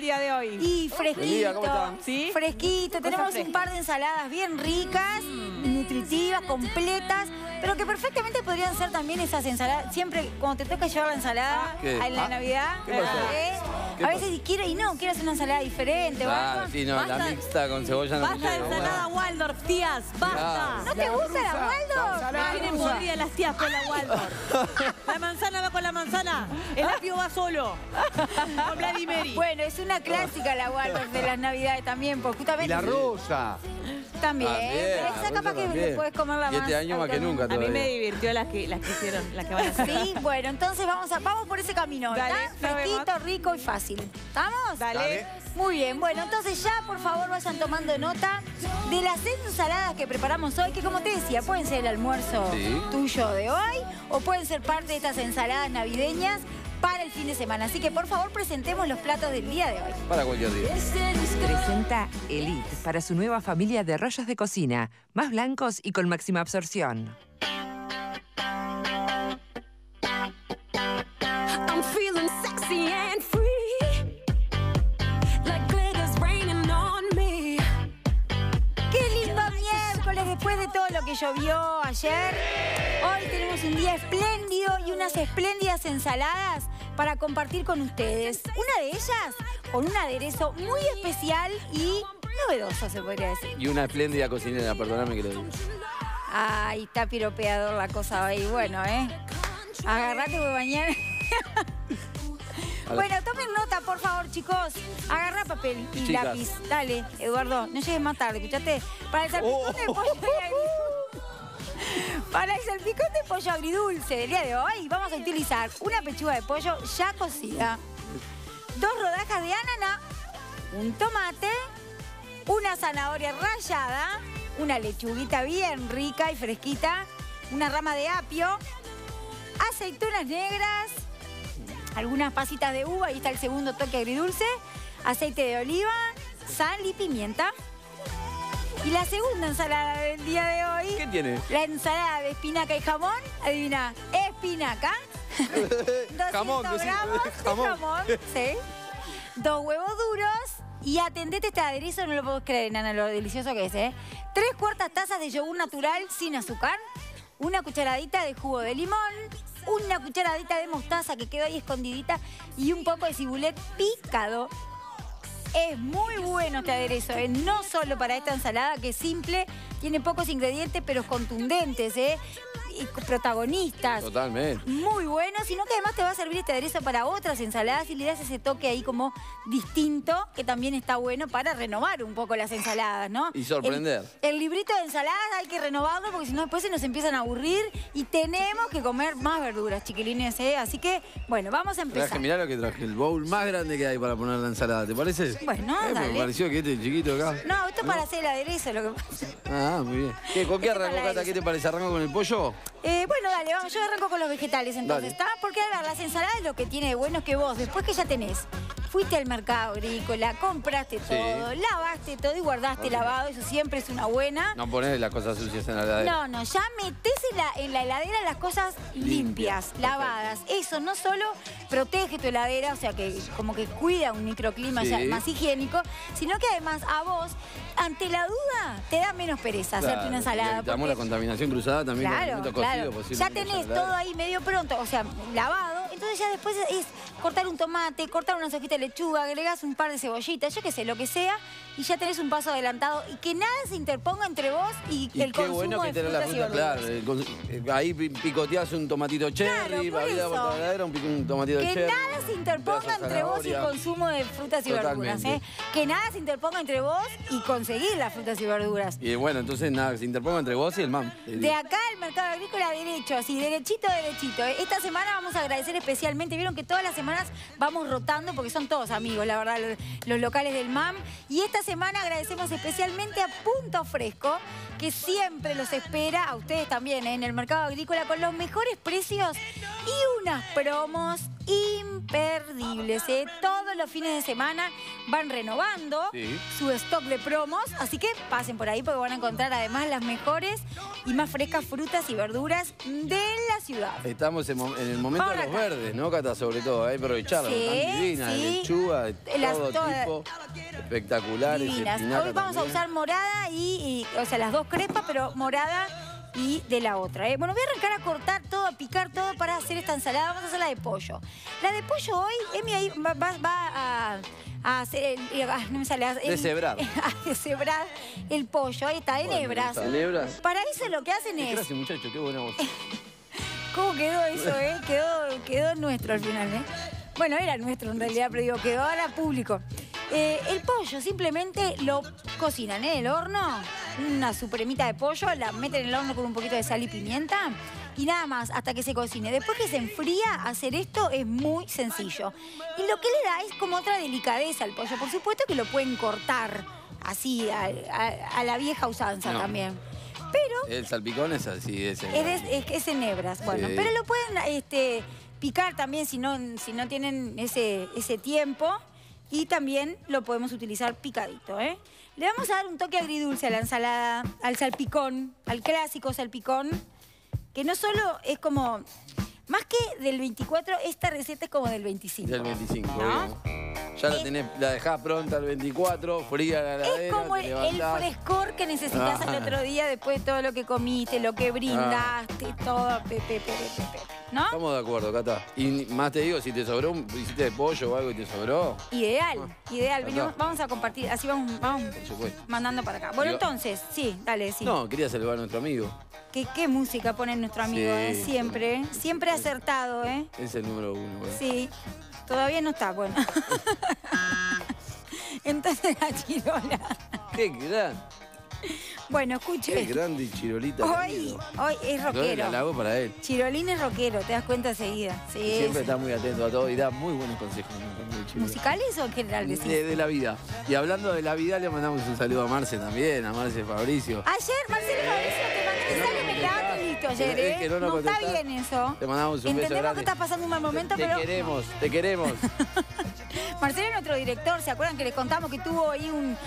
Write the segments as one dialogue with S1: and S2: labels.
S1: día de hoy?
S2: Y fresquito.
S3: Buen día, ¿cómo están?
S1: ¿Sí?
S2: Fresquito. Tenemos un par de ensaladas bien ricas, nutritivas, completas, pero que perfectamente podrían ser también esas ensaladas. Siempre, cuando te toca llevar la ensalada
S3: ¿Qué?
S2: en la Navidad,
S3: ¿Qué pasó?
S2: a veces si quiero hacer una ensalada diferente.
S3: Ah, sí, no, la
S1: Basta.
S3: mixta con cebolla no me
S1: Basta de
S3: llega.
S1: ensalada Waldorf, tías, basta.
S2: ¿No te gusta la Waldo?
S1: Me tienen podrida las tías con la Waldorf. La manzana va con la manzana, el apio va solo. Con Vladimir.
S2: Bueno, es una clásica la Waldorf de las Navidades también, porque
S4: Y
S2: justamente...
S4: la rosa.
S2: También,
S3: También,
S2: pero esa
S3: la
S2: capaz
S3: rosa
S2: que
S3: también.
S2: le puedes comerla más.
S3: 7 años más que nunca
S1: A mí
S3: todavía.
S1: me divirtió las que hicieron, las que van a hacer.
S2: Sí, bueno, entonces vamos por ese camino, ¿verdad?
S1: Dale, nos
S2: Fresquito,
S1: vemos.
S2: rico y fácil. ¿Estamos?
S1: Dale.
S2: Muy bien, bueno, entonces ya por favor vayan tomando nota de las ensaladas que preparamos hoy, que como te decía, pueden ser el almuerzo
S3: Sí.
S2: tuyo de hoy o pueden ser parte de estas ensaladas navideñas para el fin de semana. Así que por favor presentemos los platos del día de hoy.
S3: Para cualquier día.
S5: Presenta Elite para su nueva familia de rollos de cocina, más blancos y con máxima absorción.
S6: I'm feeling sexy and free, like glitter's raining on me.
S2: ¡Qué lindo miércoles después de todo lo que llovió ayer! Hoy tenemos un día espléndido y unas espléndidas ensaladas para compartir con ustedes. Una de ellas con un aderezo muy especial y novedoso, se podría decir.
S3: Y una espléndida cocinera, perdóname que lo diga.
S2: Ay, está piropeador la cosa ahí. Bueno, agarrate porque mañana... Bueno, tomen nota, por favor, chicos. Agarra papel y
S3: Chicas.
S2: lápiz. Dale, Eduardo, no llegues más tarde, ¿escuchaste? Para el salpicón de pollo Para el salpicón de pollo agridulce del día de hoy vamos a utilizar una pechuga de pollo ya cocida, 2 rodajas de ananá, un tomate, una zanahoria rallada, una lechuguita bien rica y fresquita, una rama de apio, aceitunas negras, algunas pasitas de uva, ahí está el segundo toque agridulce, aceite de oliva, sal y pimienta. Y la segunda ensalada del día de hoy,
S3: ¿Qué tiene?
S2: la ensalada de espinaca y jamón. Adivina, espinaca. 200
S3: Jamón, decís,
S2: gramos de
S3: jamón.
S2: jamón. Sí. 2 huevos duros. Y atendete este aderezo, no lo puedo creer, Nana, lo delicioso que es, 3/4 tazas de yogur natural sin azúcar. Una cucharadita de jugo de limón. Una cucharadita de mostaza que quedó ahí escondidita. Y un poco de cibulet picado. Es muy bueno este aderezo, no solo para esta ensalada que es simple, tiene pocos ingredientes pero contundentes, y protagonistas.
S3: Totalmente.
S2: Muy bueno, sino que además te va a servir este aderezo para otras ensaladas y le das ese toque ahí como distinto, que también está bueno para renovar un poco las ensaladas, ¿no?
S3: Y sorprender.
S2: El librito de ensaladas hay que renovarlo porque si no después se nos empiezan a aburrir y tenemos que comer más verduras, chiquilines, Así que, bueno, vamos a empezar.
S3: Mirá lo que traje, el bowl más grande que hay para poner la ensalada, ¿te parece?
S2: Bueno,
S3: Me
S2: dale.
S3: pareció que este chiquito acá.
S2: No, esto es para hacer el aderezo, lo que pasa.
S3: Ah, muy bien. ¿Con qué
S2: Este
S3: arranco,
S2: para
S3: Cata?
S2: eso.
S3: ¿Qué te parece? ¿Arranco con el pollo?
S2: Bueno, dale, vamos, yo arranco con los vegetales entonces,
S3: Dale.
S2: ¿está? Porque a ver, las ensaladas lo que tiene de bueno es que vos, después que ya tenés, fuiste al mercado agrícola, compraste todo, lavaste todo y guardaste lavado, eso siempre es una buena.
S3: No poner las cosas sucias en la heladera.
S2: No, ya metés en la heladera las cosas limpias, lavadas. Eso no solo protege tu heladera, o sea que como que cuida un microclima
S3: Sí.
S2: ya más higiénico, sino que además a vos, ante la duda, te da menos pereza hacerte una ensalada.
S3: Evitamos la
S2: porque-
S3: contaminación cruzada también con
S2: Claro,
S3: alimentos
S2: claro.
S3: cocidos
S2: Ya
S3: posiblemente
S2: tenés
S3: en la
S2: todo
S3: heladera.
S2: ahí medio pronto, o sea, lavado. Entonces ya después es cortar un tomate, cortar unas hojitas de lechuga, agregás un par de cebollitas, yo qué sé, lo que sea, y ya tenés un paso adelantado y que nada se interponga entre vos y
S3: Y
S2: el
S3: qué
S2: consumo
S3: bueno que
S2: de
S3: tenés la
S2: frutas y
S3: fruta,
S2: verduras.
S3: claro. Ahí picoteás un tomatito cherry,
S2: Claro, por
S3: abrías
S2: eso.
S3: la heladera, un tomatito
S2: Que
S3: cherry.
S2: nada se
S3: un
S2: interponga
S3: pedazo de
S2: entre vos y el
S3: zanahoria.
S2: consumo de frutas y verduras,
S3: Totalmente.
S2: Que nada se interponga entre vos y conseguir las frutas y verduras.
S3: Y bueno, entonces nada, se interponga entre vos y el mam.
S2: De acá el mercado agrícola derecho, así, derechito, derechito. Esta semana vamos a agradecer especialmente, vieron que todas las semanas vamos rotando porque son todos amigos, la verdad, los locales del MAM. Y esta semana agradecemos especialmente a Punto Fresco, que siempre los espera, a ustedes también, en el mercado agrícola, con los mejores precios y unas promos imperdibles. Todos los fines de semana van renovando
S3: Sí.
S2: su stock de promos, así que pasen por ahí porque van a encontrar además las mejores y más frescas frutas y verduras de la ciudad.
S3: Estamos en el momento de
S2: Vamos
S3: los
S2: acá.
S3: verdes, ¿no, Cata? Sobre todo, hay que aprovecharlas.
S2: Sí,
S3: Están divinas,
S2: sí.
S3: lechuga, de
S2: Las
S3: todo
S2: todas-
S3: tipo, espectaculares.
S2: Divinas.
S3: espinaca
S2: Hoy vamos a
S3: también.
S2: usar morada o sea, las dos crepas, pero morada y de la otra. Bueno, voy a arrancar a cortar todo, a picar todo para hacer esta ensalada. Vamos a hacer la de pollo. La de pollo hoy, Emi ahí va a hacer no me sale.
S3: Deshebrar.
S2: A deshebrar el pollo. Ahí está, en
S3: Bueno,
S2: hebras.
S3: ¿en hebras?
S2: Para eso lo que hacen
S3: ¿Qué
S2: es...
S3: clase, muchacho? Qué buena voz.
S2: ¿Cómo quedó eso, Quedó nuestro al final, Bueno, era nuestro en realidad, pero digo, quedó ahora público. El pollo simplemente lo cocinan en el horno, una supremita de pollo, la meten en el horno con un poquito de sal y pimienta y nada más hasta que se cocine. Después que se enfría, hacer esto es muy sencillo. Y lo que le da es como otra delicadeza al pollo. Por supuesto que lo pueden cortar así a la vieja usanza
S3: No.
S2: también. Pero
S3: El salpicón es así, es
S2: es en hebras, bueno.
S3: Sí.
S2: Pero lo pueden picar también si no tienen ese tiempo. Y también lo podemos utilizar picadito, Le vamos a dar un toque agridulce a la ensalada, al salpicón, al clásico salpicón, que no solo es como... Más que del 24, esta receta es como del 25.
S3: del 25,
S2: ¿no?
S3: obvio. Ya la dejás pronta el 24, fría la heladera,
S2: Es como
S3: te
S2: el
S3: levantás.
S2: frescor que necesitas al otro día después de todo lo que comiste, lo que brindaste, todo, ¿no?
S3: Estamos de acuerdo, Cata. Y más te digo, si te sobró hiciste de pollo o algo y te sobró,
S2: Ideal.
S3: Ya
S2: Venimos,
S3: está.
S2: vamos a compartir, así vamos
S3: por supuesto.
S2: mandando para acá. Bueno,
S3: Digo-
S2: entonces, sí, dale, sí.
S3: No, quería saludar a nuestro amigo.
S2: ¿Qué música pone nuestro amigo?
S3: Sí,
S2: Siempre,
S3: sí.
S2: siempre acertado,
S3: Es el número 1, güey.
S2: Sí, todavía no está, bueno. Entonces la chirola.
S3: Qué gran,
S2: Bueno,
S3: qué
S2: escuche.
S3: grande Chirolita.
S2: Hoy
S3: querido.
S2: es
S3: Yo
S2: rockero.
S3: la hago para él.
S2: Chirolín es rockero, te das cuenta enseguida. Sí,
S3: Siempre
S2: sí.
S3: está muy atento a todo y da muy buenos consejos. ¿No? Chirolita.
S2: ¿Musicales o en general decís?
S3: De la vida. Y hablando de la vida, le mandamos un saludo a Marce también, a Marce Fabricio.
S2: Ayer, Marcelo Fabricio, te mandé
S3: Que no
S2: mensaje y me
S3: contestás.
S2: quedaste listo ayer,
S3: Es que no nos
S2: está
S3: contestás.
S2: bien eso.
S3: Te mandamos un beso
S2: Entendemos
S3: grande.
S2: que estás pasando un mal momento,
S3: te
S2: pero
S3: queremos, te queremos.
S2: Marcelo es nuestro director. ¿Se acuerdan que les contamos que tuvo ahí un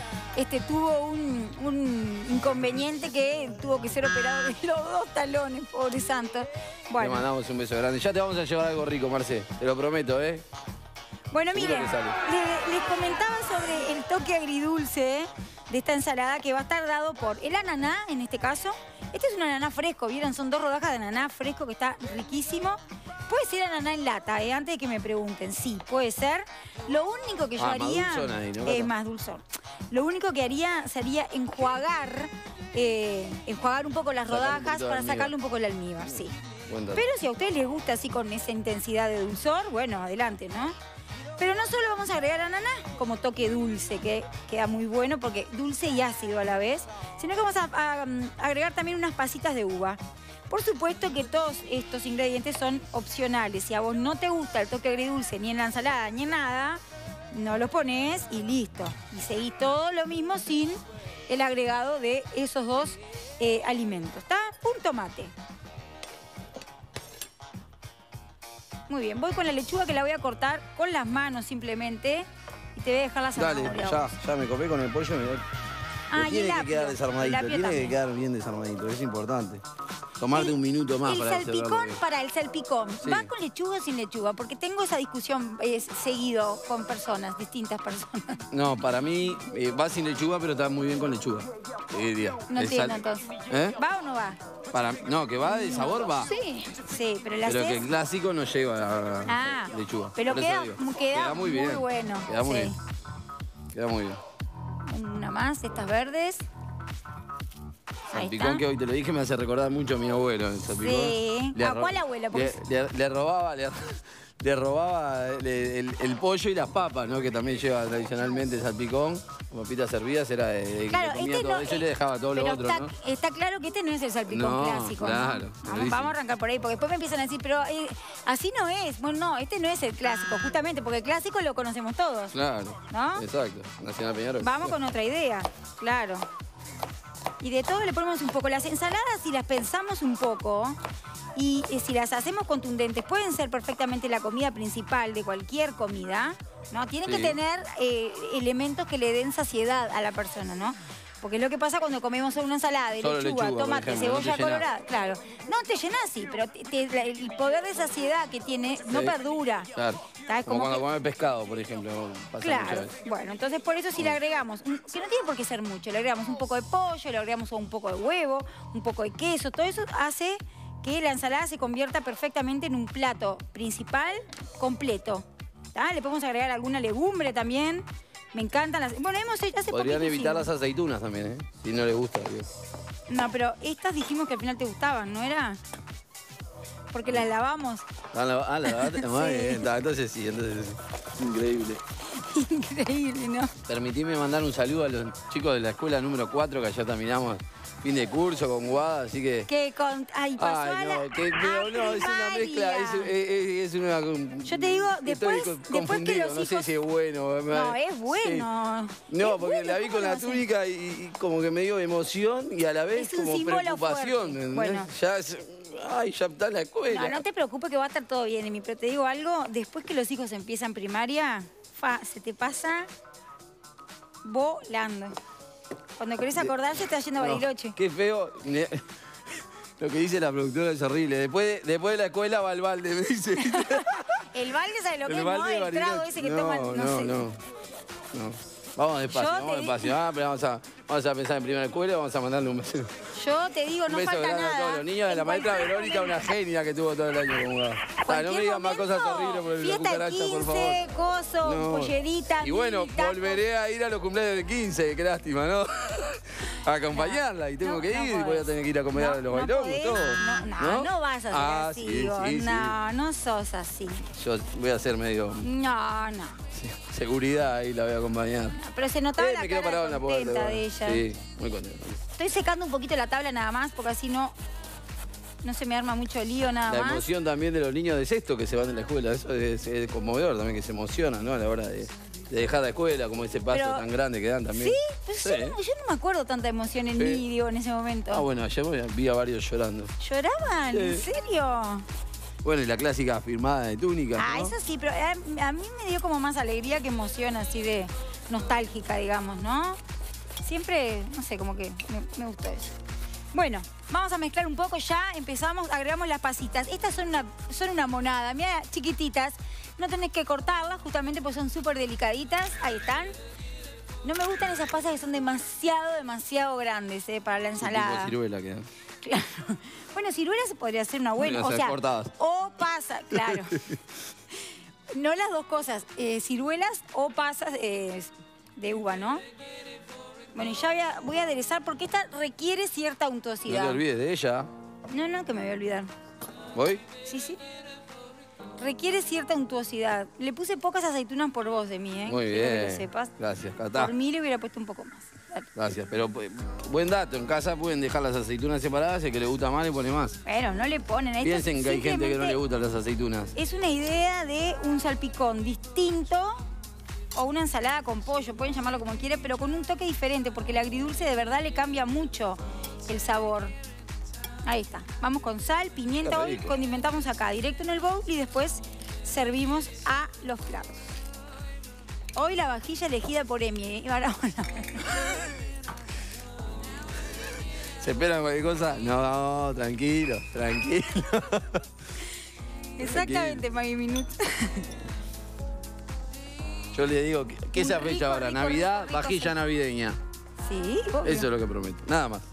S2: inconveniente que tuvo que ser operado de los dos talones, pobre santo?
S3: Te
S2: Bueno,
S3: mandamos un beso grande. Ya te vamos a llevar algo rico, Marce. Te lo prometo, ¿eh?
S2: bueno,
S3: seguro
S2: miren,
S3: que sale.
S2: les comentaba sobre el toque agridulce de esta ensalada que va a estar dado por el ananá, en este caso. Este es un ananá fresco, ¿vieron? Son 2 rodajas de ananá fresco que está riquísimo. Puede ser ananá en lata, antes de que me pregunten. Sí, puede ser. Lo único que yo
S3: Más
S2: haría...
S3: dulzón ahí, ¿no,
S2: es
S3: Cata?
S2: más dulzón. Lo único que haría sería enjuagar un poco las
S3: Sacarle un
S2: rodajas
S3: poquito de
S2: para
S3: almíbar.
S2: sacarle un poco el almíbar, sí.
S3: Buen dato.
S2: Pero si a ustedes les gusta así con esa intensidad de dulzor, bueno, adelante, ¿no? Pero no solo vamos a agregar ananá como toque dulce, que queda muy bueno porque dulce y ácido a la vez, sino que vamos a agregar también unas pasitas de uva. Por supuesto que todos estos ingredientes son opcionales. Si a vos no te gusta el toque agridulce ni en la ensalada ni en nada, no los pones y listo. Y seguís todo lo mismo sin el agregado de esos dos alimentos. ¿Está? Un tomate. Muy bien, voy con la lechuga que la voy a cortar con las manos simplemente y te voy a dejar la
S3: Dale,
S2: zanahoria.
S3: ya me copé con el pollo.
S2: Ah, y el
S3: Tiene que
S2: apio.
S3: quedar
S2: El
S3: desarmadito,
S2: apio
S3: tiene que
S2: también.
S3: quedar bien desarmadito, es importante. Tomarte un minuto más
S2: el
S3: para
S2: salpicón,
S3: cerrarlo.
S2: para el salpicón,
S3: Sí.
S2: ¿va con lechuga o sin lechuga? Porque tengo esa discusión seguido con personas, distintas personas.
S3: No, para mí va sin lechuga, pero está muy bien con lechuga. Te diría.
S2: No
S3: El
S2: entiendo
S3: sal-
S2: entonces.
S3: ¿Eh?
S2: ¿Va o no va?
S3: No, que va de sabor, va.
S2: Sí, sí, pero la
S3: Pero que
S2: haces...
S3: el clásico no lleva
S2: Ah,
S3: lechuga.
S2: pero
S3: Por eso
S2: queda,
S3: digo.
S2: queda
S3: muy bien.
S2: bueno.
S3: Queda muy
S2: sí.
S3: bien. Queda muy bien.
S2: Una más, estas verdes. Ahí
S3: Salpicón
S2: está.
S3: que hoy te lo dije me hace recordar mucho a mi abuelo. El salpicón.
S2: Sí. ¿A cuál abuelo? Porque-
S3: Le robaba el pollo y las papas, ¿no? Que también lleva tradicionalmente el salpicón. Papitas servidas era de
S2: Claro,
S3: que comía
S2: este
S3: todo
S2: no,
S3: eso y le dejaba todo lo
S2: pero
S3: otro,
S2: está,
S3: ¿no?
S2: está claro que este no es el salpicón
S3: No,
S2: clásico. ¿no?
S3: claro, clarísimo.
S2: Vamos a arrancar por ahí, porque después me empiezan a decir, pero así no es. Bueno, no, este no es el clásico, justamente, porque el clásico lo conocemos todos.
S3: Claro.
S2: ¿No?
S3: Exacto. Nacional Peñarol.
S2: Vamos con otra idea, claro. Y de todo le ponemos un poco. Las ensaladas, si las pensamos un poco Y si las hacemos contundentes, pueden ser perfectamente la comida principal de cualquier comida, ¿no? Tienen que
S3: Sí.
S2: tener elementos que le den saciedad a la persona, ¿no? Porque es lo que pasa cuando comemos solo una ensalada de
S3: Solo
S2: lechuga,
S3: lechuga, por
S2: tomate,
S3: ejemplo, no
S2: cebolla
S3: te llenás.
S2: colorada. Claro. No te llenas, sí, pero el poder de saciedad que tiene no
S3: Sí.
S2: perdura.
S3: Claro.
S2: ¿Está? Es
S3: Como
S2: como
S3: cuando
S2: que-
S3: comes pescado, por ejemplo. Pasa
S2: Claro,
S3: muchas veces.
S2: bueno, entonces por eso si le agregamos, que no tiene por qué ser mucho, le agregamos un poco de pollo, le agregamos un poco de huevo, un poco de queso, todo eso hace que la ensalada se convierta perfectamente en un plato principal completo. ¿Tá? Le podemos agregar alguna legumbre también, me encantan las... Bueno, hemos hecho hace
S3: Podrían
S2: poquito
S3: evitar
S2: hicimos.
S3: las aceitunas también, ¿eh? Si no les gusta. Digo.
S2: No, pero estas dijimos que al final te gustaban, ¿no era? Porque las lavamos.
S3: Ah, la lavaste. Muy bien. Entonces sí, entonces sí. Increíble.
S2: Increíble, ¿no?
S3: Permitime mandar un saludo a los chicos de la escuela número 4, que ayer terminamos fin de curso con Guada, así que...
S2: Que con... Ay, pasó a
S3: Ay,
S2: la...
S3: no, pero no, es una mezcla, es una...
S2: Yo te digo, después
S3: estoy
S2: que
S3: confundido,
S2: los
S3: no sé
S2: hijos-
S3: si es bueno.
S2: No, es bueno.
S3: Sí. No,
S2: Es
S3: porque
S2: bueno,
S3: la vi
S2: ¿cómo
S3: con
S2: lo
S3: la
S2: hacen?
S3: túnica y como que me dio emoción y a la vez
S2: Es un
S3: como
S2: símbolo
S3: preocupación.
S2: fuerte.
S3: ¿entendés?
S2: Bueno.
S3: Ya es... Ay, ya está en la escuela.
S2: No, no te preocupes que va a estar todo bien, Emi, pero te digo algo, después que los hijos empiezan primaria, se te pasa volando. Cuando querés acordarse, te está yendo a
S3: No,
S2: Bariloche.
S3: qué feo. Lo que dice la productora es horrible. Después de la escuela va al balde, me dice.
S2: El balde, ¿sabes lo que
S3: El
S2: es?
S3: balde
S2: ¿No?
S3: de
S2: El trago
S3: Bariloche.
S2: ese que
S3: No,
S2: toman, no sé.
S3: no. Vamos despacio,
S2: Yo
S3: vamos
S2: te
S3: despacio. Pero vamos a pensar en primera escuela, vamos a mandarle un beso.
S2: Yo te digo,
S3: Un
S2: no
S3: beso
S2: falta
S3: grande a todos
S2: nada.
S3: los niños de la
S2: En
S3: maestra
S2: cualquier
S3: Verónica, una
S2: momento.
S3: genia que tuvo todo el año con Guada. No me
S2: Cualquier
S3: digan más cosas
S2: momento,
S3: horribles por la
S2: fiesta de
S3: cucaracha, por
S2: 15,
S3: favor.
S2: coso,
S3: No.
S2: pollerita,
S3: Y bueno,
S2: mil tacos.
S3: volveré a ir a los cumpleaños de 15, qué lástima, ¿no? A acompañarla y tengo
S2: No,
S3: que
S2: no
S3: ir y voy a
S2: podés.
S3: tener que ir a acompañar a los bailongos,
S2: podés,
S3: todo.
S2: no vas a ser así,
S3: sí,
S2: vos.
S3: sí, sí.
S2: No, no sos así.
S3: Yo voy a hacer medio
S2: No.
S3: seguridad ahí, la voy a acompañar.
S2: Pero se notaba la
S3: me quedo
S2: cara
S3: parado en la puerta.
S2: contenta de ella.
S3: Sí, muy contento.
S2: Estoy secando un poquito la tabla nada más, porque así no se me arma mucho lío nada
S3: La
S2: más.
S3: emoción también de los niños de sexto que se van de la escuela, eso es conmovedor también, que se emocionan, ¿no? A la hora de dejar la escuela, como ese paso
S2: Pero-
S3: tan grande que dan también.
S2: ¿Sí? Pero yo no me acuerdo tanta emoción en
S3: Sí.
S2: mí, digo, en ese momento.
S3: Ah, bueno, ayer vi a varios llorando.
S2: ¿Lloraban? ¿En
S3: Sí.
S2: serio?
S3: Bueno, y la clásica firmada de túnica,
S2: Ah,
S3: ¿no?
S2: eso sí, pero a mí me dio como más alegría que emoción así de nostálgica, digamos, ¿no? Siempre, no sé, como que me gustó eso. Bueno, vamos a mezclar un poco ya, empezamos, agregamos las pasitas. Estas son una monada, mira, chiquititas. No tenés que cortarlas justamente porque son súper delicaditas. Ahí están. No me gustan esas pasas que son demasiado grandes para la
S3: Un tipo
S2: ensalada.
S3: de ciruela que dan.
S2: Claro. Bueno, ciruelas podría ser una buena.
S3: Podrían
S2: O
S3: ser
S2: sea,
S3: cortadas.
S2: o pasa, claro. No las dos cosas, ciruelas o pasas de uva, ¿no? Bueno, y ya voy a aderezar porque esta requiere cierta
S3: No
S2: untuosidad.
S3: te olvides de ella.
S2: No, que me voy a olvidar.
S3: ¿Voy?
S2: Sí. Requiere cierta untuosidad. Le puse pocas aceitunas por vos de mí, ¿eh?
S3: Muy
S2: Quiero que
S3: bien.
S2: lo sepas.
S3: Gracias, Catá.
S2: Por mí le hubiera puesto un poco más. Dale.
S3: Gracias, pero buen dato, en casa pueden dejar las aceitunas separadas, el que le gusta más le pone más.
S2: Bueno, no le ponen. Esto
S3: Piensen que hay gente que no
S2: simplemente
S3: le gustan las aceitunas.
S2: Es una idea de un salpicón distinto o una ensalada con pollo, pueden llamarlo como quieran, pero con un toque diferente, porque el agridulce de verdad le cambia mucho el sabor. Ahí está. Vamos con sal, pimienta,
S3: Qué
S2: hoy
S3: rico.
S2: condimentamos acá, directo en el bowl y después servimos a los platos. Hoy la vajilla elegida por Emi, ¿eh?
S3: ¿Se esperan cualquier cosa? No, tranquilo.
S2: Exactamente, Maggie Minut.
S3: Yo le digo, ¿qué se
S2: Rico,
S3: fecha ahora?
S2: rico,
S3: Navidad,
S2: rico, rico,
S3: vajilla
S2: sí.
S3: navideña.
S2: Sí, obvio.
S3: Eso es lo que prometo, nada más.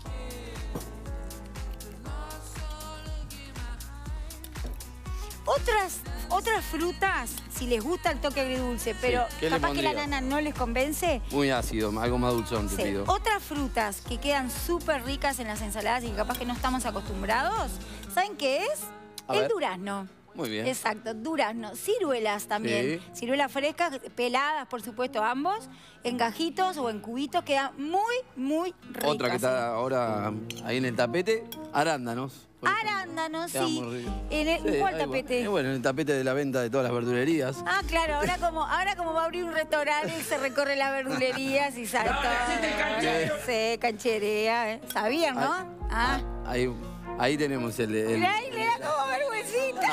S2: Otras frutas, si les gusta el toque agridulce, pero
S3: ¿qué le
S2: capaz que la
S3: pondría?
S2: nana no les convence.
S3: Muy ácido, algo más dulzón te
S2: Sí.
S3: pido.
S2: Otras frutas que quedan súper ricas en las ensaladas y que capaz que no estamos acostumbrados, ¿saben qué es?
S3: A
S2: El
S3: ver.
S2: durazno.
S3: Muy bien.
S2: Exacto, durazno. Ciruelas también.
S3: Sí.
S2: Ciruelas frescas, peladas, por supuesto, ambos. En gajitos o en cubitos, quedan muy ricas.
S3: Otra que está ahora ahí en el tapete, arándanos. por ejemplo.
S2: Arándanos,
S3: Queda
S2: sí.
S3: muy rico.
S2: En el,
S3: Sí,
S2: ¿cuál
S3: ahí va.
S2: tapete?
S3: Bueno, en el tapete de la venta de todas las verdulerías.
S2: Ah, claro, ahora como va a abrir un restaurante, él se recorre las verdulerías y sabe todo. Sí, cancherea, ¿eh? ¿Sabían, no? Ah.
S3: Ahí tenemos el...
S2: Mirá, mirá cómo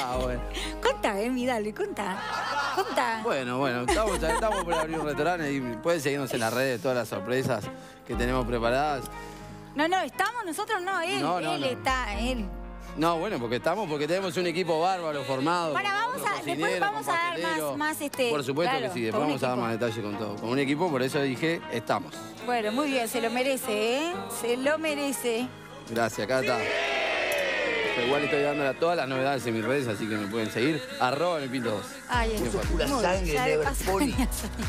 S3: Ah, bueno.
S2: Contá, Emi, dale, contá. Contá.
S3: Bueno, estamos por abrir un restaurante y pueden seguirnos en las redes, todas las sorpresas que tenemos preparadas.
S2: No, estamos nosotros, no, él.
S3: No,
S2: él está, él.
S3: No, bueno, porque tenemos un equipo bárbaro formado.
S2: Bueno, después vamos a dar más
S3: Por supuesto
S2: claro,
S3: que sí, después
S2: con un
S3: vamos a dar
S2: equipo.
S3: más detalles con todo. Con un equipo, por eso dije, estamos.
S2: Bueno, muy bien, se lo merece, ¿eh? Se lo merece.
S3: Gracias, Cata. Igual estoy dando todas las novedades en mis redes, así que me pueden seguir. @mipinto2.
S2: Ay,
S3: Bien fácil.
S4: Pura
S2: muy bien,
S4: sangre,
S2: ya de
S4: Never
S2: paso
S4: Pony.
S2: venía a salir.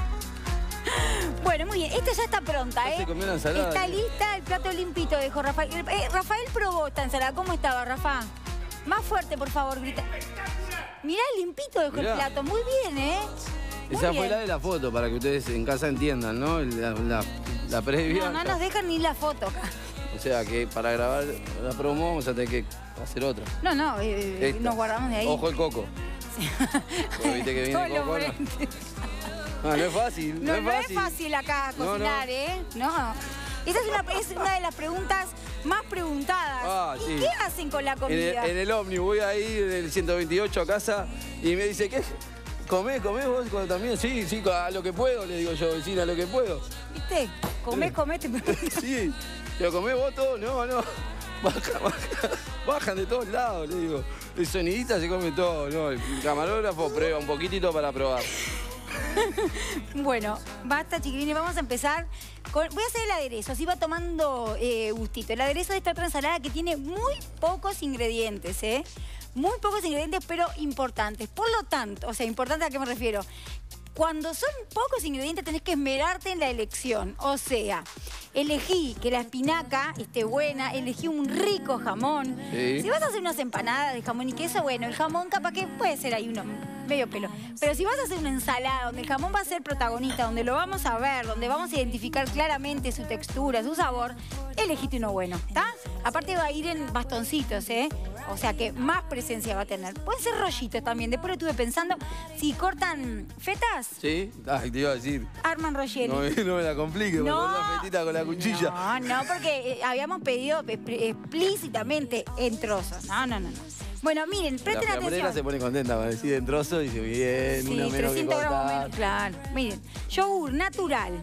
S2: Bueno, muy bien, esta ya está pronta,
S3: Ya
S2: ¿eh?
S3: se comió la ensalada.
S2: Está lista el plato limpito, dijo Rafael. Rafael probó esta ensalada. ¿Cómo estaba, Rafa? Más fuerte, por favor, grita. Mirá, limpito dejó
S3: Mirá.
S2: el plato. Muy bien, ¿eh? Muy
S3: Esa fue
S2: bien.
S3: la de la foto, para que ustedes en casa entiendan, ¿no? La previa.
S2: No nos dejan ni la foto acá.
S3: O sea que para grabar la promo vamos a tener que hacer otra.
S2: No,
S3: Esta.
S2: nos guardamos de ahí.
S3: Ojo el coco. Porque viste que viene
S2: Todos los
S3: coco, ¿no?
S2: frentes.
S3: No es fácil,
S2: No es fácil acá
S3: No,
S2: cocinar,
S3: no.
S2: ¿eh? No. Esa es una de las preguntas más preguntadas.
S3: Ah,
S2: ¿Y
S3: sí.
S2: qué hacen con la comida?
S3: En el ómnibus voy ahí en el 128 a casa y me dice, ¿qué? ¿Comés vos cuando también? Sí, a lo que puedo, le digo yo, vecina, a lo que puedo.
S2: ¿Viste? Comé, te
S3: Sí, ¿pero comés vos todo? No. Bajan de todos lados, le digo. El sonidista se come todo, ¿no? El camarógrafo prueba un poquitito para probar.
S2: Bueno, basta, chiquilines, vamos a empezar con... Voy a hacer el aderezo, así va tomando gustito. El aderezo de esta otra ensalada que tiene muy pocos ingredientes, ¿eh? Muy pocos ingredientes, pero importantes. Por lo tanto, o sea, ¿importante a qué me refiero? Cuando son pocos ingredientes tenés que esmerarte en la elección. O sea, elegí que la espinaca esté buena, elegí un rico jamón.
S3: Sí.
S2: Si vas a hacer unas empanadas de jamón y queso, bueno, el jamón capaz que puede ser ahí uno medio pelo. Pero si vas a hacer una ensalada donde el jamón va a ser protagonista, donde lo vamos a ver, donde vamos a identificar claramente su textura, su sabor, elegiste uno bueno, ¿está? Aparte va a ir en bastoncitos, ¿eh? O sea que más presencia va a tener. Pueden ser rollitos también. Después lo estuve pensando. Si cortan fetas,
S3: ¿Sí? Ay, te iba a decir.
S2: arman rolleros.
S3: No me la complique, porque una fetita con la cuchilla.
S2: No, porque habíamos pedido explícitamente en trozos. No. Bueno, miren, presten
S3: La Morena
S2: atención.
S3: se pone contenta cuando decide en trozo y dice, bien,
S2: Sí,
S3: una menos que
S2: 300 gramos
S3: cortar.
S2: menos, claro. Miren, yogur natural.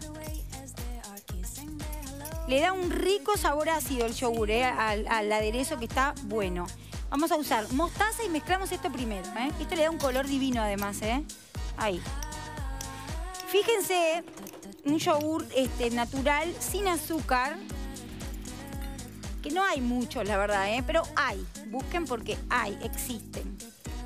S2: Le da un rico sabor ácido el yogur, al aderezo que está bueno. Vamos a usar mostaza y mezclamos esto primero, ¿eh? Esto le da un color divino además, ¿eh? Ahí. Fíjense, un yogur natural, sin azúcar, que no hay muchos, la verdad, ¿eh? Pero hay. Busquen porque existen.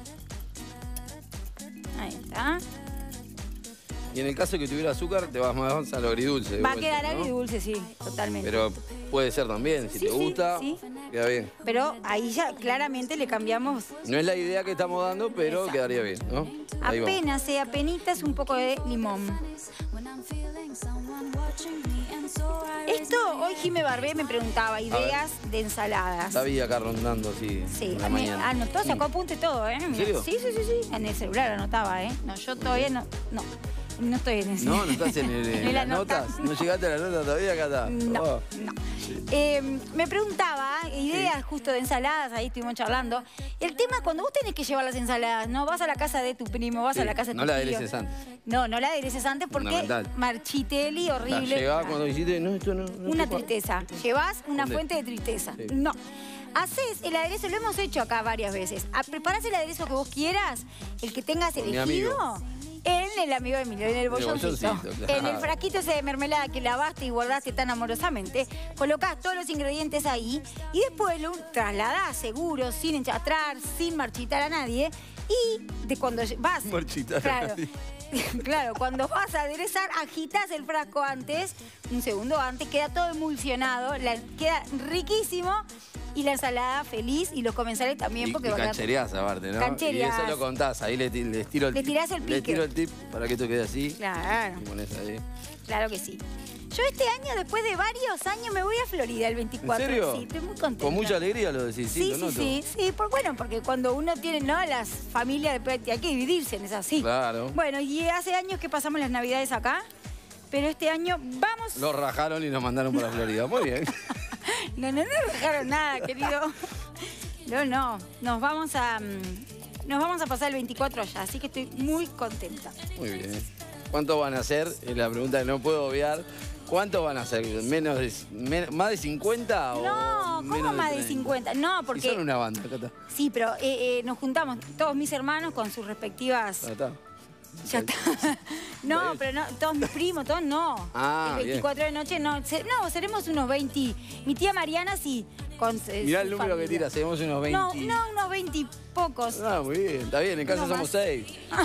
S2: Ahí está.
S3: Y en el caso que tuviera azúcar, te vas más a lo agridulce. de
S2: Va a
S3: vuelta,
S2: quedar
S3: ¿no?
S2: agridulce, sí, totalmente.
S3: Pero puede ser también, si
S2: Sí,
S3: te
S2: sí,
S3: gusta,
S2: sí.
S3: queda bien.
S2: Pero ahí ya claramente le cambiamos.
S3: No es la idea que estamos dando, pero
S2: Exacto.
S3: quedaría bien, ¿no? Ahí vamos.
S2: Apenas, apenitas un poco de limón. Esto, hoy Jime Barbé me preguntaba, ideas de ensaladas.
S3: La vi acá rondando así
S2: Sí,
S3: en la mañana.
S2: anotó, sacó apunte todo, ¿eh?
S3: ¿En
S2: Mira.
S3: serio?
S2: Sí. En el celular anotaba, ¿eh? No, yo todavía no estoy en ese.
S3: No estás en
S2: la
S3: las
S2: nota.
S3: notas. ¿No llegaste a la nota todavía, Cata?
S2: No,
S3: Oh.
S2: no. Me preguntaba, ideas justo de ensaladas, ahí estuvimos charlando. El tema, cuando vos tenés que llevar las ensaladas, ¿no? Vas a la casa de tu primo, vas
S3: Sí,
S2: a la casa de tu
S3: no la
S2: tío.
S3: adereces antes.
S2: No la adereces antes porque
S3: Fundamental.
S2: marchiteli, horrible.
S3: Llegaba cuando dijiste, no, esto no.
S2: Una
S3: sepa.
S2: tristeza. Llevas una
S3: ¿Dónde?
S2: fuente de tristeza.
S3: Sí.
S2: No. Haces el aderezo, lo hemos hecho acá varias veces. Preparás el aderezo que vos quieras, el que tengas
S3: Con mi
S2: elegido.
S3: amigo.
S2: En el amigo de Emilio, en el bolloncito.
S3: bolloncito, claro.
S2: En el frasquito ese de mermelada que lavaste y guardaste tan amorosamente. Colocás todos los ingredientes ahí y después lo trasladás seguro, sin enchatrar, sin marchitar a nadie. Y de cuando vas...
S3: Marchitar a
S2: Claro.
S3: nadie.
S2: Claro, cuando vas a aderezar, agitas el frasco antes, un segundo antes, queda todo emulsionado, queda riquísimo y la ensalada feliz y los comensales también porque
S3: y
S2: va a quedar...
S3: canchereás aparte, ¿no?
S2: Canchereás.
S3: Y eso lo contás, ahí les tiro el
S2: Le
S3: tip.
S2: tirás el
S3: Les
S2: pique.
S3: tiro el tip para que esto quede así.
S2: Claro,
S3: Y pones ahí.
S2: claro que sí. Yo este año, después de varios años, me voy a Florida el 24.
S3: ¿En serio?
S2: Sí, estoy muy contenta.
S3: Con mucha alegría lo decís,
S2: Sí,
S3: lo noto.
S2: sí, porque cuando uno tiene, ¿no? Las familias, después hay que dividirse, es así.
S3: Claro.
S2: Bueno, y hace años que pasamos las Navidades acá, pero este año vamos...
S3: Lo rajaron y nos mandaron para Florida. Muy bien.
S2: No dejaron nada, querido. No. Nos vamos a pasar el 24 allá, así que estoy muy contenta.
S3: Muy bien. ¿Cuántos van a ser? Es la pregunta que no puedo obviar. ¿Cuántos van a ser? ¿Más de 50 o
S2: No,
S3: menos
S2: ¿cómo más de
S3: 30?
S2: 50? No,
S3: Y
S2: porque...
S3: son una banda, acá está.
S2: Sí, pero nos juntamos todos mis hermanos con sus respectivas...
S3: Acá está.
S2: Ya está. No, pero no, todos mis primos, todos no.
S3: Ah,
S2: el 24 de noche no. No, seremos unos 20. Mi tía Mariana sí.
S3: Mirá el número que tira, seremos unos 20.
S2: No, unos 20 y pocos.
S3: Ah, muy bien, está bien, en casa
S2: Uno
S3: somos
S2: más.
S3: 6.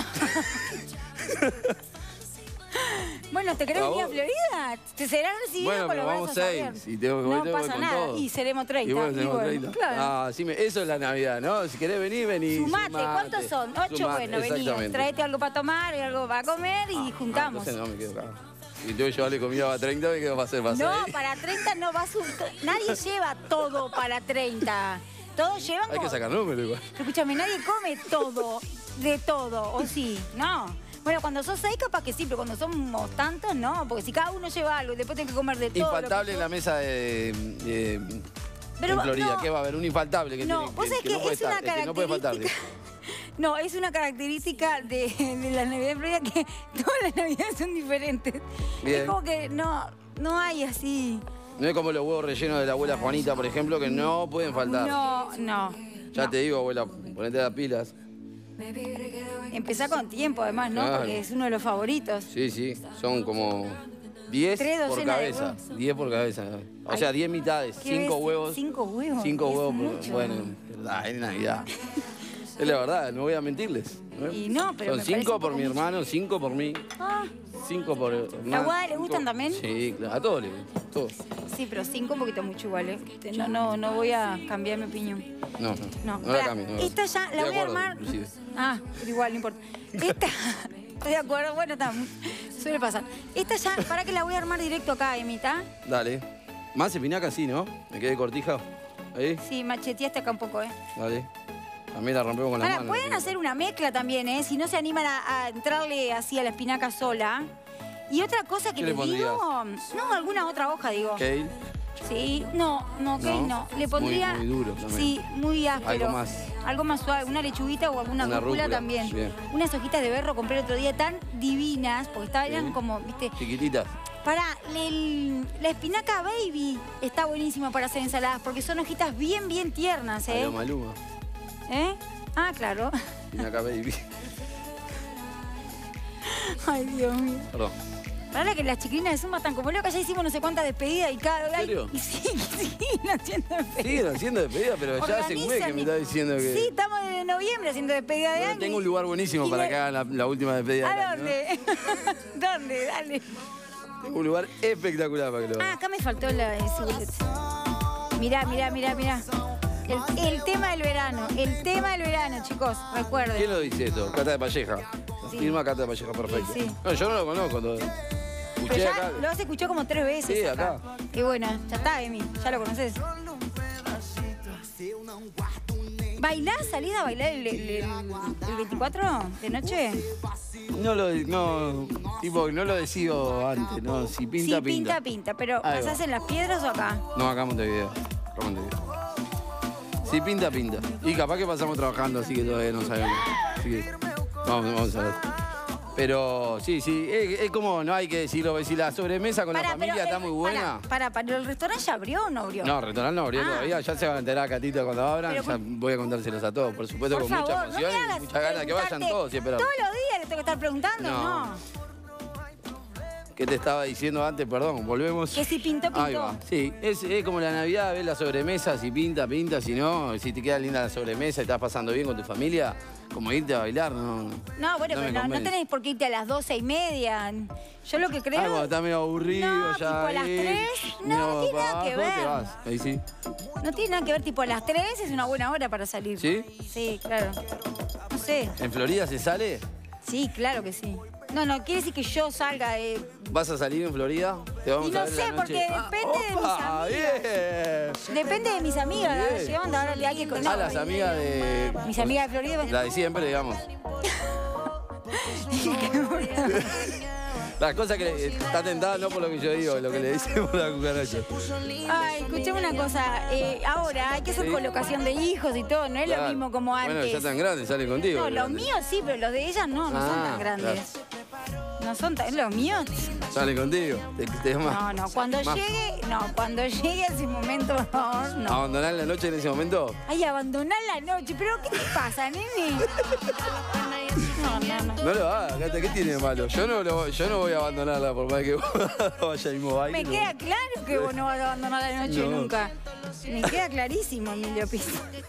S2: Bueno, ¿te querés
S3: ¿A
S2: venir a
S3: vos?
S2: Florida? Te serás recibido
S3: Bueno,
S2: con
S3: pero
S2: los
S3: vamos
S2: brazos
S3: 6.
S2: abiertos.
S3: Y tengo que
S2: No
S3: voy
S2: pasa
S3: con
S2: nada.
S3: todo.
S2: Y seremos 30.
S3: Y bueno, tenemos 30.
S2: Claro.
S3: Ah, sí, eso es la Navidad, ¿no? Si querés venir, vení.
S2: Sumate, ¿cuántos son? 8,
S3: Sumate,
S2: bueno, vení.
S3: exactamente.
S2: Traete algo para tomar y algo para comer y juntamos.
S3: Entonces no, me quedo acá. Si tengo que llevarle comida para 30, me quedo para hacer para 6.
S2: No, para 30 no vas nadie lleva todo para 30. Todos llevan
S3: Hay que sacar número igual.
S2: Escúchame, nadie come todo, de todo, ¿o sí? No. Bueno, cuando sos 6 capaz que sí, pero cuando somos tantos, no. Porque si cada uno lleva algo y después tenés que comer de todo.
S3: Infaltable en la mesa
S2: Pero,
S3: en Florida.
S2: no.
S3: ¿Qué va a haber? Un infaltable que
S2: No,
S3: tiene
S2: vos sabés que
S3: no puede
S2: es una
S3: estar, el que no puede faltar.
S2: característica... No, es una característica de la Navidad en Florida que todas las Navidades son diferentes.
S3: Bien.
S2: Es como que no hay así...
S3: No es como los huevos rellenos de la abuela Juanita, por ejemplo, que no pueden faltar.
S2: No.
S3: Ya te digo, abuela, ponete las pilas.
S2: Empezá con tiempo, además, ¿no?
S3: Claro.
S2: Porque es uno de los favoritos.
S3: Sí, son como 10
S2: 3
S3: por
S2: docenas de
S3: cabeza.
S2: huevos.
S3: 10 por cabeza. O sea, 10 mitades,
S2: ¿Qué
S3: 5
S2: ves?
S3: huevos.
S2: 5 huevos.
S3: 5
S2: es
S3: huevos,
S2: mucho.
S3: bueno, verdad, es Navidad. Es la verdad, no voy a mentirles.
S2: Y no, pero
S3: son
S2: me
S3: 5
S2: parece un
S3: por
S2: poco
S3: mi
S2: mucho.
S3: hermano, 5 por mí,
S2: Ah,
S3: 5 por
S2: ¿La guada le gustan también?
S3: Sí, claro, a todos les gusta, a todos.
S2: sí, pero 5 un poquito mucho igual, ¿eh? No voy a cambiar mi opinión.
S3: No
S2: No,
S3: la
S2: pará,
S3: cambio. No.
S2: esta ya
S3: Estoy
S2: la
S3: de
S2: voy a
S3: acuerdo,
S2: armar.
S3: inclusive.
S2: Ah, pero igual, no importa. Esta, estoy de acuerdo, bueno, está, suele pasar. Esta ya, para que la voy a armar directo acá, Emita.
S3: Dale. Más espinaca sí, ¿no? Me quedé cortija. Ahí,
S2: Sí, macheteaste acá un poco, ¿eh?
S3: dale. También la rompemos con las
S2: Ahora,
S3: manos.
S2: pueden hacer una mezcla también, ¿eh? Si no se animan a entrarle así a la espinaca sola. Y otra cosa que
S3: ¿Qué le
S2: les digo...
S3: pondrías?
S2: No, alguna otra hoja, digo.
S3: Kale,
S2: Sí, no, Kale no. Le pondría...
S3: muy duro también.
S2: Sí, muy áspero.
S3: Algo más.
S2: Suave, una lechuguita o alguna
S3: Una
S2: rúcula
S3: rúcula,
S2: también.
S3: bien.
S2: Unas hojitas de berro compré el otro día tan divinas, porque eran como, viste...
S3: chiquititas.
S2: La espinaca baby está buenísima para hacer ensaladas, porque son hojitas bien tiernas,
S3: A
S2: ¿eh?
S3: lo Maluma.
S2: ¿Eh? Ah, claro.
S3: Espinaca baby.
S2: Ay, Dios mío.
S3: Perdón.
S2: Para que las chiquilinas de Zumba están como locas, ya hicimos no sé cuántas despedidas y cada vez...
S3: serio?
S2: Y siguen haciendo despedidas.
S3: Siguen haciendo despedida, pero ya hace un mes que me está diciendo que...
S2: Sí, estamos en noviembre haciendo despedida de
S3: Bueno,
S2: año.
S3: tengo un lugar buenísimo
S2: y
S3: para
S2: le-
S3: que hagan la última despedida del
S2: ¿A
S3: año, ¿no?
S2: dónde? ¿Dónde? Dale.
S3: Tengo un lugar espectacular para que lo
S2: Ah, acá me faltó la cibulet. Mirá. El tema del verano, chicos, recuerden.
S3: ¿Quién lo dice esto? Cata de Palleja.
S2: Sí.
S3: Firma Cata de Palleja, perfecto.
S2: Sí.
S3: No, yo no lo conozco todo.
S2: Pero
S3: Escuché
S2: ya
S3: acá.
S2: lo has escuchado como 3 veces.
S3: Sí,
S2: acá.
S3: acá.
S2: Y bueno, ya está, Emi, ya lo conoces. ¿Bailás? ¿Salís a bailar el 24 de noche?
S3: Tipo, no lo decido antes, no. Si pinta,
S2: Sí, pinta. Pero
S3: Ahí
S2: ¿pasás
S3: va.
S2: en las piedras o acá?
S3: No, acá Montevideo. Si pinta. Y capaz que pasamos trabajando, así que todavía no sabemos. Así que vamos a ver. Pero sí, es como, no hay que decirlo, si la sobremesa con la familia está muy buena.
S2: ¿Pero el restaurante ya abrió o no abrió?
S3: No, el restaurante no abrió
S2: Ah.
S3: todavía, ya se van a enterar Catita cuando abran,
S2: Pero
S3: ya voy a contárselos a todos, por supuesto,
S2: Por
S3: con
S2: favor,
S3: mucha
S2: no me
S3: emoción
S2: hagas
S3: y mucha ganas que vayan
S2: preguntarte
S3: todos, sí, pero
S2: todos los días le tengo que estar preguntando,
S3: No.
S2: no.
S3: ¿qué te estaba diciendo antes? Perdón, volvemos.
S2: Que si pintó.
S3: Ahí va, sí, es como la Navidad, ves la sobremesa, si pinta, si no, si te queda linda la sobremesa y estás pasando bien con tu familia, como irte a bailar, no.
S2: No, bueno,
S3: No me
S2: pero no
S3: convence.
S2: tenés por qué irte a las 12:30. Yo lo que creo...
S3: Ah, cuando estás medio aburrido
S2: No,
S3: ya.
S2: tipo a las 3, no tiene nada que
S3: ¿Te
S2: ver.
S3: vas? Ahí sí.
S2: No tiene nada que ver, tipo a las 3 es una buena hora para salir.
S3: ¿Sí?
S2: Sí, claro. No sé.
S3: ¿En Florida se sale?
S2: Sí, claro que sí. No, quiere decir que yo salga de...
S3: ¿Vas a salir en Florida? ¿Te vamos
S2: Y no
S3: a ver en la
S2: sé,
S3: noche?
S2: porque depende de mis
S3: opa,
S2: amigas.
S3: bien.
S2: Depende de mis amigas, la
S3: Bien.
S2: llevan, ahora le hay que conocer.
S3: A las amigas de...
S2: Mis amigas de Florida.
S3: La de siempre, digamos. Las cosas que está tentada no por lo que yo digo, lo que le decimos a la cucaracha.
S2: Ay, escuchame una cosa. Ahora hay que hacer colocación de hijos y todo. No es lo
S3: Claro.
S2: mismo como antes.
S3: Bueno, ya tan grandes, salen contigo.
S2: No, los
S3: grandes.
S2: míos sí, pero los de ellas no son tan grandes. No son tan... Los míos...
S3: Salen contigo.
S2: No, cuando llegue ese momento, por favor, no.
S3: ¿Abandonar la noche en ese momento?
S2: Ay, abandonar la noche. ¿Pero qué te pasa, nene? No.
S3: No lo hagas, Cata, ¿qué tiene de malo? Yo no voy a abandonarla por más que vos vaya al mismo baile.
S2: Me queda claro que vos no vas a abandonar la noche
S3: No.
S2: nunca. Me queda clarísimo, Emilio Pizzo.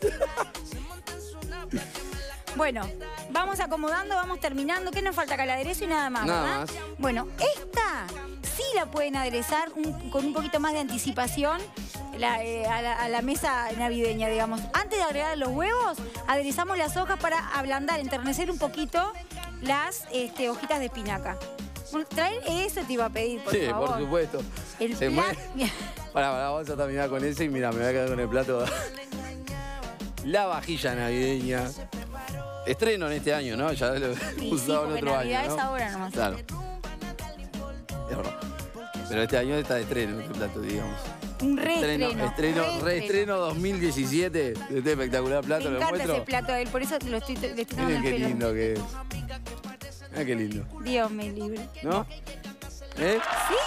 S2: Bueno, vamos acomodando, vamos terminando. ¿Qué nos falta acá? El aderezo y nada más,
S3: Nada
S2: ¿verdad?
S3: más.
S2: Bueno, esta sí la pueden aderezar con un poquito más de anticipación a la mesa navideña, digamos. Antes de agregar los huevos, aderezamos las hojas para ablandar, enternecer un poquito las hojitas de espinaca. Bueno, traer eso te iba a pedir, por
S3: Sí,
S2: favor.
S3: por supuesto.
S2: El
S3: Se
S2: plato...
S3: Pará, vamos a terminar con ese y mira, me voy a quedar con el plato. La vajilla navideña. Estreno en este año, ¿no? Ya lo
S2: Sí,
S3: usado en
S2: porque
S3: otro
S2: Navidad
S3: año, ¿no?
S2: es ahora nomás.
S3: Claro. Es verdad. Pero este año está de estreno este plato, digamos.
S2: Un reestreno.
S3: Reestreno 2017 de este espectacular plato.
S2: Me
S3: Lo
S2: encanta
S3: muestro.
S2: ese plato de él, por eso le estoy tomando
S3: Miren
S2: el
S3: qué
S2: pelo.
S3: lindo que es. Mirá qué lindo.
S2: Dios me libre.
S3: ¿No? ¿Eh?
S2: Sí,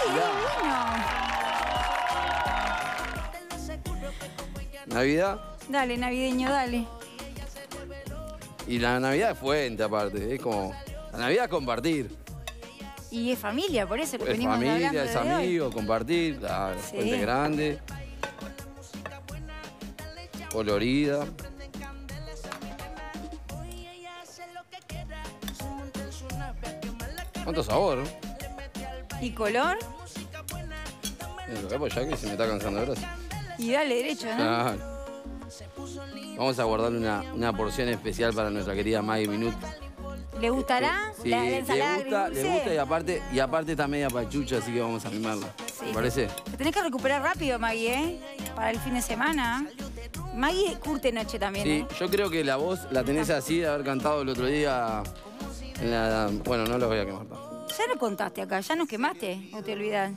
S3: Mirá.
S2: es divino.
S3: Navidad.
S2: Dale, navideño, dale.
S3: Y la Navidad es fuente, aparte. Es como. La Navidad es compartir.
S2: Y es familia, por eso lo
S3: Es
S2: venimos hablando
S3: familia, es
S2: de hoy.
S3: amigos, compartir. La
S2: Sí.
S3: fuente grande. Colorida. ¿Cuánto sabor?
S2: Y color,
S3: Lo que pasa ya que se me está cansando de brazo.
S2: y dale derecho, ¿no?
S3: Claro. Vamos a guardarle una porción especial para nuestra querida Maggie Minut.
S2: ¿Le gustará
S3: Sí,
S2: la ensalada
S3: le gusta
S2: agridulce?
S3: y aparte está media pachucha, así que vamos a mimarla.
S2: Sí.
S3: ¿Te parece?
S2: Te tenés que recuperar rápido, Maggie, ¿eh? Para el fin de semana. Maggie curte noche también,
S3: Sí,
S2: ¿eh?
S3: yo creo que la voz la tenés así de haber cantado el otro día en la... Bueno, no los voy a quemar.
S2: Ya lo contaste acá, ya nos quemaste, o te olvidás.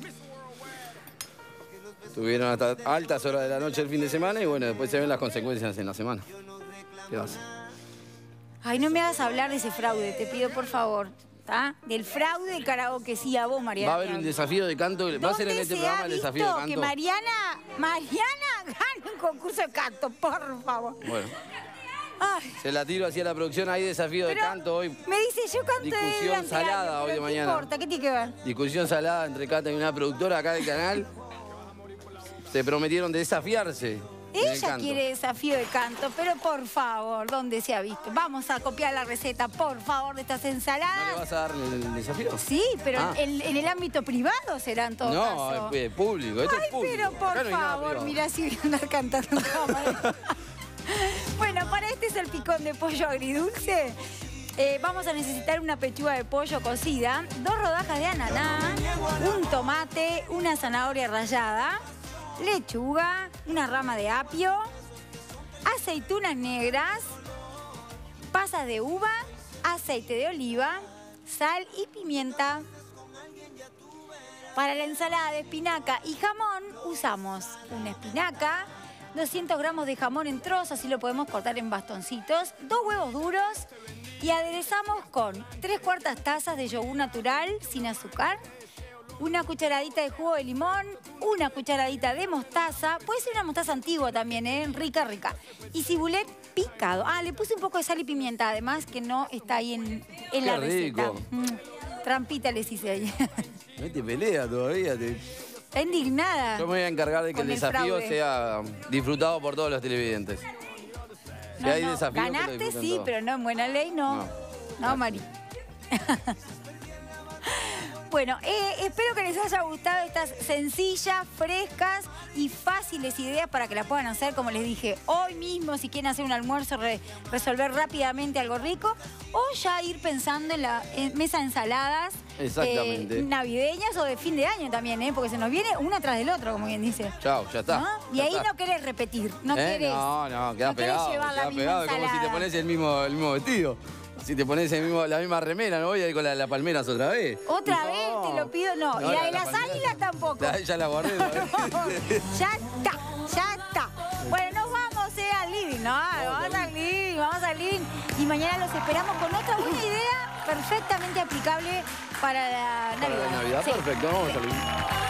S3: Estuvieron hasta altas horas de la noche el fin de semana y bueno, después se ven las consecuencias en la semana. ¿Qué vas?
S2: Ay, no me hagas hablar de ese fraude, te pido por favor. ¿Está? Del fraude del karaoke, sí, a vos, Mariana.
S3: Va a haber un desafío de canto. ¿Va a ser en este programa el desafío de
S2: ¿Dónde se ha visto
S3: canto?
S2: que Mariana gane un concurso de canto, por favor?
S3: Bueno,
S2: Ay,
S3: se la tiro hacia la producción. Hay desafío de
S2: pero
S3: canto hoy.
S2: me dice, yo canto
S3: Discusión
S2: durante
S3: salada
S2: años,
S3: hoy de
S2: pero ¿qué
S3: mañana.
S2: importa? ¿Qué tiene que ver?
S3: Discusión salada entre Cata y una productora acá del canal. Se prometieron desafiarse. en el
S2: Ella
S3: canto.
S2: quiere desafío de canto, pero por favor, ¿dónde se ha visto? Vamos a copiar la receta, por favor, de estas
S3: ¿No le
S2: ensaladas.
S3: vas a dar el desafío?
S2: Sí, pero
S3: Ah.
S2: en el ámbito privado será en todo caso.
S3: No, es público. Esto
S2: Ay,
S3: es público.
S2: pero por
S3: Acá no hay nada
S2: favor,
S3: privado.
S2: mira si voy a andar cantando en cámara. Bueno, para este es el picón de pollo agridulce. Vamos a necesitar una pechuga de pollo cocida, 2 rodajas de ananá, un tomate, una zanahoria rallada, lechuga, una rama de apio, aceitunas negras, pasas de uva, aceite de oliva, sal y pimienta. Para la ensalada de espinaca y jamón usamos una espinaca, 200 gramos de jamón en trozos, así lo podemos cortar en bastoncitos, 2 huevos duros y aderezamos con 3/4 tazas de yogur natural sin azúcar, una cucharadita de jugo de limón, una cucharadita de mostaza, puede ser una mostaza antigua también, rica, rica, y cibulet picado. Ah, le puse un poco de sal y pimienta, además que no está ahí en la receta.
S3: rico.
S2: Trampita les hice ahí.
S3: No te pelea todavía.
S2: Está indignada.
S3: Yo me voy a encargar de que
S2: Con
S3: el
S2: el
S3: desafío
S2: fraude.
S3: sea disfrutado por todos los televidentes. Si hay desafío, que lo
S2: Ganaste
S3: disfruten
S2: sí,
S3: todos.
S2: pero no en buena ley, no. No, Mari. Bueno, espero que les haya gustado estas sencillas, frescas y fáciles ideas para que las puedan hacer, como les dije, hoy mismo, si quieren hacer un almuerzo, resolver rápidamente algo rico, o ya ir pensando en la mesa de ensaladas
S3: Exactamente.
S2: navideñas o de fin de año también, porque se nos viene una tras del otro, como bien dice.
S3: Chao, ya está.
S2: ¿No? Y
S3: Ya
S2: ahí
S3: está.
S2: no querés repetir, no querés.
S3: No, queda
S2: no querés
S3: pegado.
S2: llevar la
S3: Queda
S2: misma
S3: pegado, es como si te
S2: ensalada.
S3: pones el mismo vestido. Si te pones la misma remera, no voy a ir con las palmeras otra vez.
S2: Otra
S3: No,
S2: vez, te te lo pido, no.
S3: No,
S2: Y la de
S3: la
S2: las
S3: pandemia
S2: águilas tampoco.
S3: Ya la guardé. ¿no?
S2: Ya está, ya está. Bueno, nos vamos al living, ¿no? Vamos al living. Y mañana los esperamos con otra buena idea perfectamente aplicable para la Navidad.
S3: Para la Navidad,
S2: Sí.
S3: perfecto. Vamos a salir.